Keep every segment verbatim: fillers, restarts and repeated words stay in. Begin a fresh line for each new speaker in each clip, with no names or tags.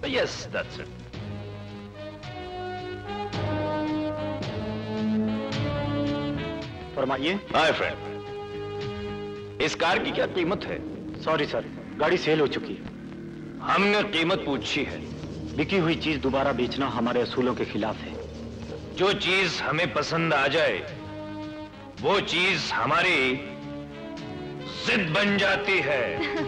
Yes, that's it.
फरमाइए।
Hi friend, इस car की क्या कीमत है?
सॉरी सर, गाड़ी सेल हो चुकी है।
हमने कीमत पूछी है।
बिकी हुई चीज दोबारा बेचना हमारे असूलों के खिलाफ है।
जो चीज हमें पसंद आ जाए वो चीज हमारी जिद बन जाती है।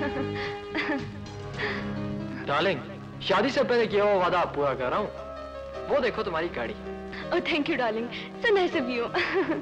डार्लिंग, शादी से पहले किया हुआ वादा पूरा कर रहा हूँ। वो देखो तुम्हारी गाड़ी।
Oh, thank you, darling. So nice of you.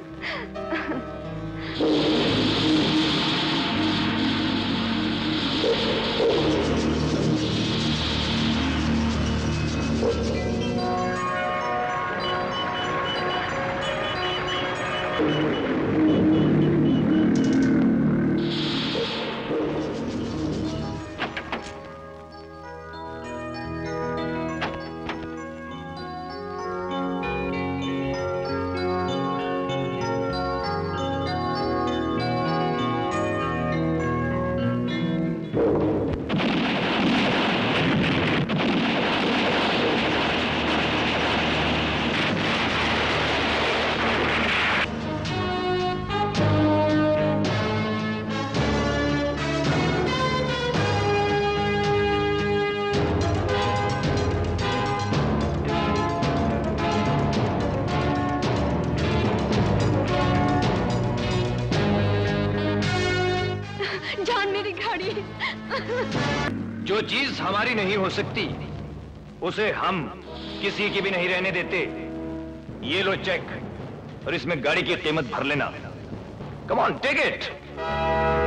जो चीज हमारी नहीं हो सकती उसे हम किसी की भी नहीं रहने देते। ये लो चेक और इसमें गाड़ी की कीमत भर लेना। Come on, take it.